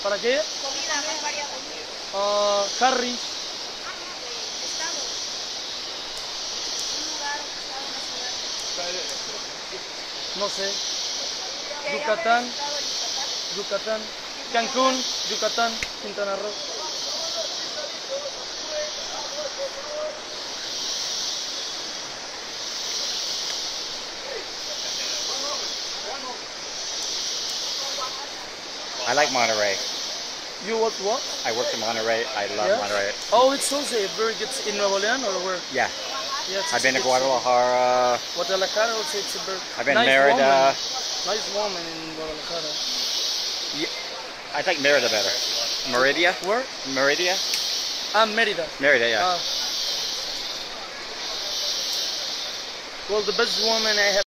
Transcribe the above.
¿Para qué? Comida más variada. Harry. Estado. Un lugar, un estado, una ciudad. No sé. Que Yucatán. haya visitado Yucatán. Yucatán. Cancún, Yucatán, Quintana Roo. I like Monterey. You what? I worked in Monterey. I love Yeah? Monterey. Oh, it's also very good in Nuevo León or where? Yeah. Yes, I've been to it's Guadalajara. Guadalajara also it's a very I've been nice Merida. woman. Nice woman in Guadalajara. I like Merida better. Meridia? Where? Meridia? Merida. Merida, yeah. Well, the best woman I have